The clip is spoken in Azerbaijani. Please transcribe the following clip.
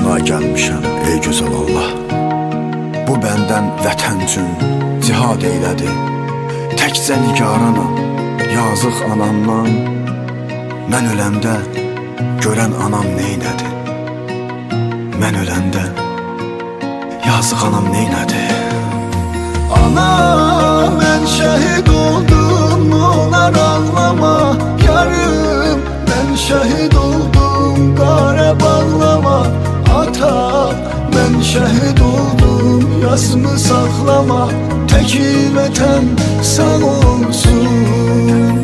Sənə gəlmişəm ey gözəl Allah. Bu bəndən vətən üçün cihad eylədi. Təkcə nigaranam yazıq anamdan. Mən öləndə görən anam neynədi? Mən öləndə yazıq anam neynədi? Ana, mən şəhid oldum, olar ağlama yarım. Mən şəhid oldum, qara bağlama. Ata, mən şəhid oldum, yasımı saxlama. Təki vətən sağ olsun.